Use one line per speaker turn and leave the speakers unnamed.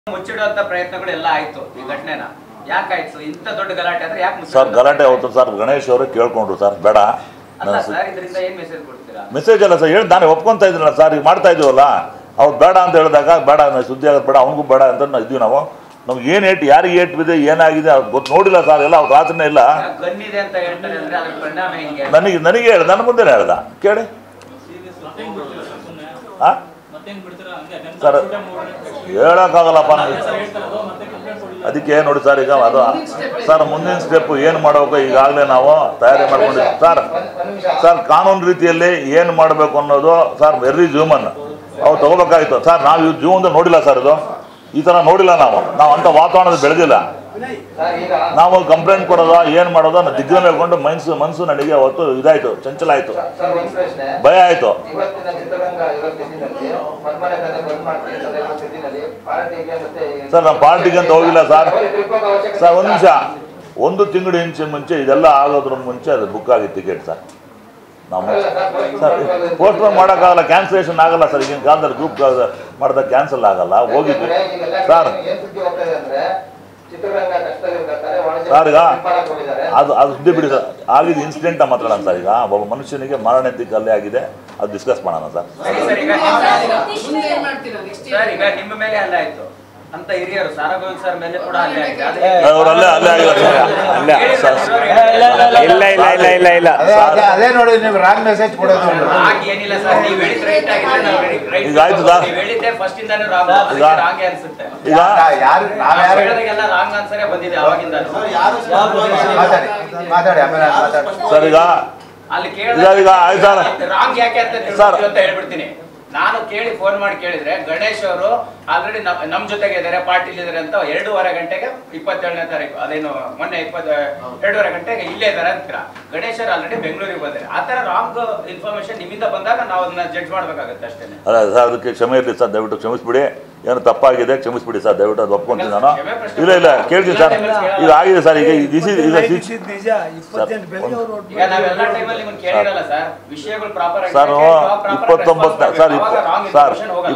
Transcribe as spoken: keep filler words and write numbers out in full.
ಮುಚ್ಚಿಡುವಂತ ಪ್ರಯತ್ನಗಳೆಲ್ಲ ಆಯ್ತು ಈ ಘಟನೆನ ಯಾಕಾಯ್ತು ಇಂತ ದೊಡ್ಡ ಗಲಾಟೆ ಅಂದ್ರೆ ಯಾಕೆ
ಸರ್ ಗಲಾಟೆ ಆಯ್ತು ಸರ್ ಗಣೇಶ್ ಅವರು ಕೇಳ್ಕೊಂಡ್ರು ಸರ್ ಬೇಡ
ಅಲ್ಲ ಸರ್ ಇದರಿಂದ ಏನು ಮೆಸೇಜ್ ಕೊಡ್ತೀರಾ
ಮೆಸೇಜ್ ಅಲ್ಲ ಸರ್ ಹೇಳಿ ನಾನು ಒಪ್ಕೊಂತ ಇದ್ದೀನಲ್ಲ ಸರ್ ಈಗ ಮಾಡ್ತಾ ಇದೀವಲ್ಲ ಅವ್ರು ಬೇಡ ಅಂತ ಹೇಳಿದಾಗ ಬೇಡ ಸುದ್ದಿ ಆಗೋದು ಬೇಡ ಅವನಿಗೂ ಬೇಡ ಅಂತ ಇದ್ದೀವಿ ನಾವು ನಮ್ಗೆ ಏನು ಏಟ್ ಯಾರಿಗೆ ಏಟ್ ಬಿದೆ ಏನಾಗಿದೆ ಅವ್ರು ಗೊತ್ತು ನೋಡಿಲ್ಲ ಸರ್ ಎಲ್ಲ ಅವ್ರ ರಾತ್ರಿನೇ ಇಲ್ಲ
ಗನ್ನಿದೆ ಅಂತ ಹೇಳ್ತಾರೆ ಅಂದ್ರೆ ಅದ್ರ ಪರಿಣಾಮ ಹೆಂಗೆ
ನನಗೆ ನನಗೆ ಹೇಳ್ದ ನನ್ನ ಮುಂದೆ ಹೇಳ್ದ ಕೇಳಿ ಹಾಂ ಸರ್ ಹೇಳೋಕ್ಕಾಗಲ್ಲಪ್ಪ ಅದಕ್ಕೆ ನೋಡಿ ಸರ್ ಈಗ ಅದು ಸರ್ ಮುಂದಿನ ಸ್ಟೆಪ್ ಏನು ಮಾಡಬೇಕು ಈಗಾಗಲೇ ನಾವು ತಯಾರಿ ಮಾಡ್ಕೊಂಡಿದ್ದೀವಿ ಸರ್ ಸರ್ ಕಾನೂನು ರೀತಿಯಲ್ಲಿ ಏನು ಮಾಡಬೇಕು ಅನ್ನೋದು ಸರ್ ವೆರಿ ಹ್ಯೂಮನ್ ಅವು ತಗೋಬೇಕಾಗಿತ್ತು ಸರ್ ನಾವು ಇವ್ರ ಜೀವನದಲ್ಲಿ ನೋಡಿಲ್ಲ ಸರ್ ಇದು ಈ ಥರ ನೋಡಿಲ್ಲ ನಾವು ನಾವು ಅಂಥ ವಾತಾವರಣದ ಬೆಳೆದಿಲ್ಲ ನಾವು ಕಂಪ್ಲೇಂಟ್ ಕೊಡೋದು ಏನು ಮಾಡೋದು ಅನ್ನೋ ದಿಗ್ಗನ ಹೇಳ್ಕೊಂಡು ಮನಸ್ಸು ಮನಸ್ಸು ನನಗೆ ಅವತ್ತು ಇದಾಯಿತು ಚಂಚಲ ಆಯಿತು ಭಯ ಆಯಿತು ಸರ್ ನಮ್ಮ ಪಾರ್ಟಿಗೆ ಅಂತ ಹೋಗಿಲ್ಲ ಸರ್ ಸರ್ ಒಂದು ನಿಮಿಷ ಒಂದು ತಿಂಗಳು ಇಂಚೆ ಮುಂಚೆ ಇದೆಲ್ಲ ಆಗೋದ್ರ ಮುಂಚೆ ಅದು ಬುಕ್ ಆಗಿತ್ತು ಟಿಕೆಟ್ ಸರ್ ನಾವು ಸರ್ ಪೋಸ್ಟ್ಪೋನ್ ಮಾಡೋಕ್ಕಾಗಲ್ಲ ಕ್ಯಾನ್ಸಲೇಷನ್ ಆಗಲ್ಲ ಸರ್ ಈಗಿನ ಕಾಲದಲ್ಲಿ ಗ್ರೂಪ್ ಮಾಡಿದಾಗ ಕ್ಯಾನ್ಸಲ್ ಆಗಲ್ಲ ಹೋಗಿದ್ವಿ ಸರ್ ಸರ್ ಈಗ ಅದು ಅದು ಸುದ್ದಿ ಬಿಡಿ ಸರ್ ಆಗಿದ್ದು ಇನ್ಸಿಡೆಂಟ್ ಮಾತಾಡೋಣ ಸರ್ ಈಗ ಒಬ್ಬ ಮನುಷ್ಯನಿಗೆ ಮಾರಣಾಂತಿಕ ಹಲ್ಲೆ ಆಗಿದೆ ಅದು ಡಿಸ್ಕಸ್ ಮಾಡೋಣ ಸರ್
ಈಗ ನಿಮ್ಮ ಮೇಲೆ ಹಲ್ಲೆ ಆಯ್ತು ಅಂತ ಹಿರಿಯರು ಸಾರಗೋವಿಂದ್ ಸರ್ ಮೇಲೆ ಕೂಡ ಹಲ್ಲೆ ಆಗಿದೆ
ಅವರಲ್ಲೇ ಹಲ್ಲೆ ಆಗಿಲ್ಲ
ಇಲ್ಲ ಇಲ್ಲ ಇಲ್ಲ ಇಲ್ಲ ಇಲ್ಲ
ಅದೇ ನೋಡಿ ನೀವು ರಾಂಗ್ ಮೆಸೇಜ್ ಕೊಡೋದು
ಏನಿಲ್ಲ ಸರ್ ನೀವು ಹೇಳಿದ್ರೆ ರೈಟ್ ಆಗಿದೆ ನಾವು ರೈಟ್
ಈಗ ಆಯ್ತು ಸರ್
ನೀವು ಹೇಳಿದ್ದೆ ಫಸ್ಟ್ ಇಂದಾನು ರಾಂಗ್ ರಾಂಗ್ ಅನ್ಸುತ್ತೆ
ಈಗ
ಯಾರು ನಾವು ಯಾರು
ಹೇಳಿದಾಗೆಲ್ಲ ರಾಂಗ್ ಆನ್ಸರೇ ಬಂದಿದೆ ಅವಾಗಿಂದ
ಮಾತಾಡಿ ಮಾತಾಡಿ ಆಮೇಲೆ ಮಾತಾಡಿ
ಸರ್ ಈಗ
ಅಲ್ಲಿ
ಈಗ ಈಗ ಆಯ್ತು ಸರ್
ರಾಂಗ್ ಯಾಕೆ ಅಂತ ಅಂತ ಹೇಳ್ಬಿಡ್ತೀನಿ ನಾನು ಕೇಳಿ ಫೋನ್ ಮಾಡಿ ಕೇಳಿದ್ರೆ ಗಣೇಶ್ ಅವರು ಆಲ್ರೆಡಿ ನಮ್ ಜೊತೆಗೆ ಇದಾರೆ ಪಾರ್ಟಿಲಿ ಇದಾರೆ ಅಂತ ಎರಡೂವರೆ ಗಂಟೆಗೆ ಇಪ್ಪತ್ತೇಳನೇ ತಾರೀಕು ಅದೇನು ಮೊನ್ನೆ ಇಪ್ಪತ್ತ ಎರಡೂವರೆ ಗಂಟೆಗೆ ಇಲ್ಲೇ ಇದಾರೆ ಅಂತೀರ ಗಣೇಶ್ ಅವರು ಆಲ್ರೆಡಿ ಬೆಂಗಳೂರಿಗೆ ಬಂದ್ರೆ ಆತರ ರಾಂಗ್ ಇನ್ಫಾರ್ಮೇಶನ್ ನಿಮ್ಮಿಂದ ಬಂದಾಗ ನಾವು ಅದನ್ನ ಜಡ್ಜ್ ಮಾಡ್ಬೇಕಾಗುತ್ತೆ ಅಷ್ಟೇ
ಅಲ್ಲ ಸರ್ ಅದಕ್ಕೆ ಕ್ಷಮೆ ಇರಲಿ ಸರ್ ದಯವಿಟ್ಟು ಕ್ಷಮಿಸ್ಬಿಡಿ ಏನು ತಪ್ಪಾಗಿದೆ ಕ್ಷಮಿಸ್ಬಿಡಿ ಸರ್ ದಯವಿಟ್ಟು ಅದು ಒಪ್ಕೊಂತೀನಿ ನಾನು ಇಲ್ಲ ಇಲ್ಲ ಕೇಳ್ತೀನಿ ಸರ್ ಈಗ ಆಗಿದೆ ಸರ್ ಈಗ ದಿಸ್ ಇಸ್ ಈಗ
ಈಗ ನಾವೆಲ್ಲ ಟೈಮಲ್ಲಿ ನಿಮ್ಮನ್ನು ಕೇಳಿರಲ್ಲ ಸರ್ ವಿಷಯಗಳು ಪ್ರಾಪರ್ ಆಗಿ
ಸರ್ ಇಪ್ಪತ್ತೊಂಬತ್ತು ಸರ್ ಸರ್